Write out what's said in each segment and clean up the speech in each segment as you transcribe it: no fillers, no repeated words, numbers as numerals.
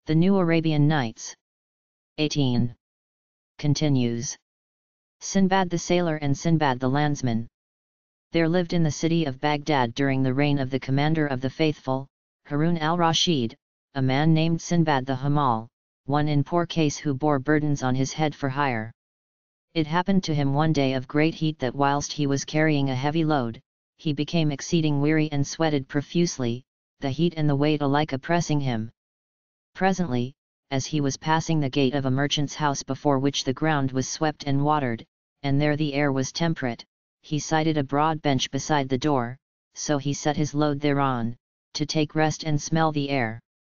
The New Arabian Nights. 18. Continues. Sindbad the Sailor and Sindbad the Landsman. There lived in the city of Baghdad during the reign of the commander of the faithful, Harun al-Rashid, a man named Sindbad the Hamal, one in poor case who bore burdens on his head for hire. It happened to him one day of great heat that whilst he was carrying a heavy load, he became exceeding weary and sweated profusely, the heat and the weight alike oppressing him. Presently, as he was passing the gate of a merchant's house before which the ground was swept and watered, and there the air was temperate, he sighted a broad bench beside the door, so he set his load thereon, to take rest and smell the air.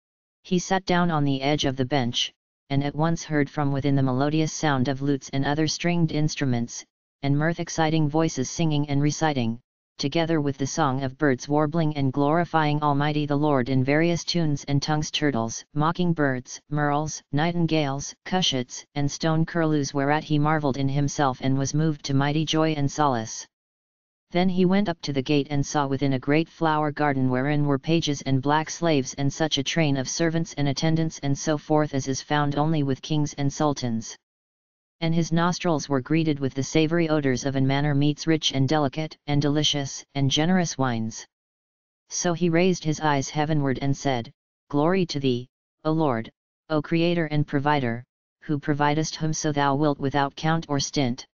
He sat down on the edge of the bench, and at once heard from within the melodious sound of lutes and other stringed instruments, and mirth-exciting voices singing and reciting, together with the song of birds warbling and glorifying Almighty the Lord in various tunes and tongues, turtles, mocking-birds, merles, nightingales, cushats, and stone curlews, whereat he marvelled in himself and was moved to mighty joy and solace. Then he went up to the gate and saw within a great flower garden wherein were pages and black slaves and such a train of servants and attendants and so forth as is found only with kings and sultans. And his nostrils were greeted with the savoury odours of an manner meats rich and delicate and delicious and generous wines. So he raised his eyes heavenward and said, Glory to thee, O Lord, O Creator and Provider, who providest whomso thou wilt without count or stint.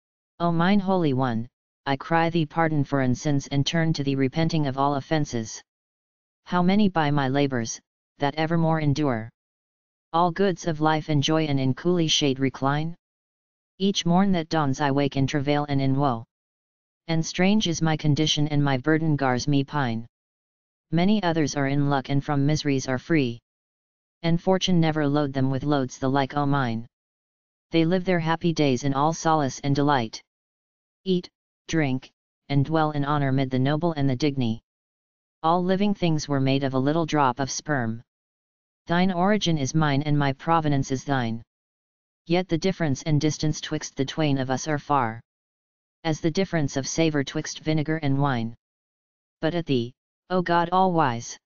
O mine Holy One, I cry thee pardon for an sins and turn to thee repenting of all offences. How many by my labours, that evermore endure? All goods of life enjoy and in cooly shade recline? Each morn that dawns I wake in travail and in woe. And strange is my condition and my burden gars me pine. Many others are in luck and from miseries are free. And fortune never load them with loads the like o mine. They live their happy days in all solace and delight. Eat, drink, and dwell in honour mid the noble and the digny. All living things were made of a little drop of sperm. Thine origin is mine and my provenance is thine. Yet the difference and distance twixt the twain of us are far, as the difference of savour twixt vinegar and wine. But at thee, O God all-wise,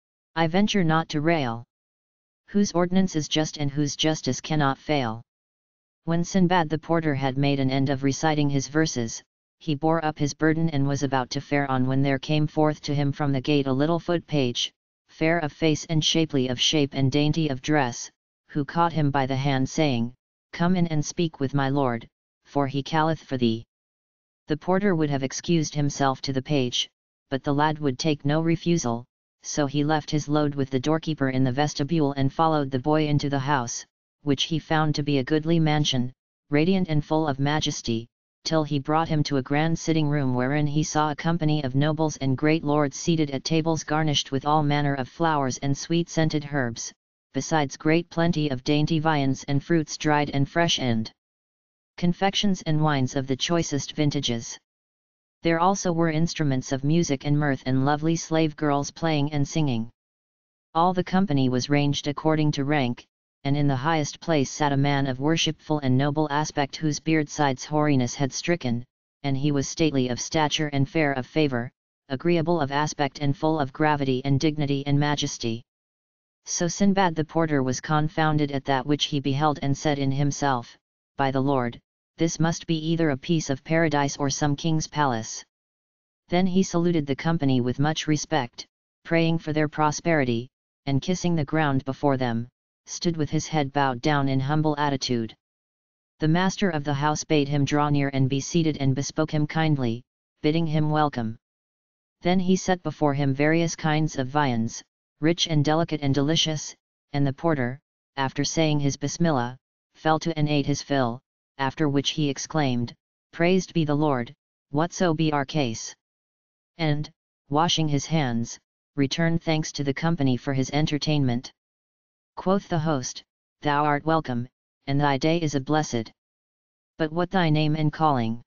I venture not to rail, whose ordinance is just and whose justice cannot fail. When Sindbad the porter had made an end of reciting his verses, he bore up his burden and was about to fare on when there came forth to him from the gate a little foot-page, fair of face and shapely of shape and dainty of dress, who caught him by the hand saying, Come in and speak with my lord, for he calleth for thee. The porter would have excused himself to the page, but the lad would take no refusal, so he left his load with the doorkeeper in the vestibule and followed the boy into the house, which he found to be a goodly mansion, radiant and full of majesty, till he brought him to a grand sitting room wherein he saw a company of nobles and great lords seated at tables garnished with all manner of flowers and sweet-scented herbs, besides great plenty of dainty viands and fruits dried and fresh and confections and wines of the choicest vintages. There also were instruments of music and mirth and lovely slave girls playing and singing. All the company was ranged according to rank, and in the highest place sat a man of worshipful and noble aspect whose beard sides hoariness had stricken, and he was stately of stature and fair of favour, agreeable of aspect and full of gravity and dignity and majesty. So Sindbad the porter was confounded at that which he beheld and said in himself, By the Lord, this must be either a piece of paradise or some king's palace. Then he saluted the company with much respect, praying for their prosperity, and kissing the ground before them, stood with his head bowed down in humble attitude. The master of the house bade him draw near and be seated and bespoke him kindly, bidding him welcome. Then he set before him various kinds of viands, rich and delicate and delicious, and the porter, after saying his Bismillah, fell to and ate his fill, after which he exclaimed, Praised be the Lord, whatso be our case. And, washing his hands, returned thanks to the company for his entertainment. Quoth the host, Thou art welcome, and thy day is a blessed. But what thy name and calling?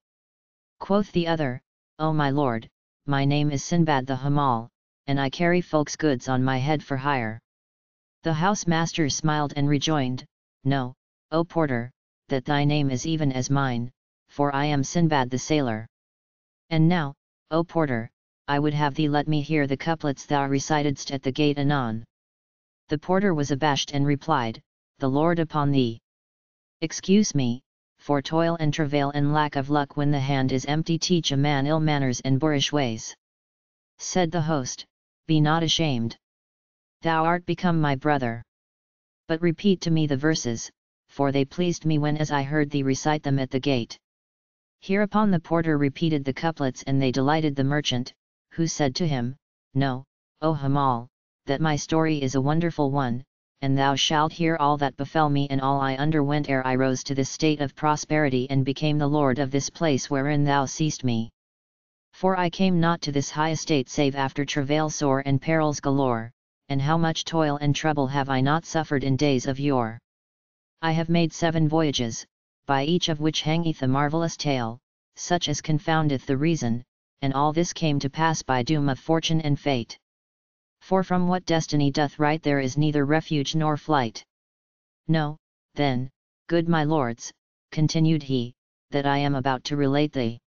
Quoth the other, O my lord, my name is Sindbad the Hamal, and I carry folks' goods on my head for hire. The housemaster smiled and rejoined, Know, O porter, that thy name is even as mine, for I am Sindbad the sailor. And now, O porter, I would have thee let me hear the couplets thou recitedst at the gate anon. The porter was abashed and replied, "The Lord upon thee. Excuse me, for toil and travail and lack of luck when the hand is empty teach a man ill manners and boorish ways." Said the host, "Be not ashamed. Thou art become my brother. But repeat to me the verses, for they pleased me when as I heard thee recite them at the gate." Hereupon the porter repeated the couplets and they delighted the merchant, who said to him, "Know, O Hamal, that my story is a wonderful one, and thou shalt hear all that befell me and all I underwent ere I rose to this state of prosperity and became the lord of this place wherein thou seest me. For I came not to this high estate save after travail sore and perils galore, and how much toil and trouble have I not suffered in days of yore. I have made 7 voyages, by each of which hangeth a marvellous tale, such as confoundeth the reason, and all this came to pass by doom of fortune and fate. For from what destiny doth write there is neither refuge nor flight. Know, then, good my lords," continued he, "that I am about to relate thee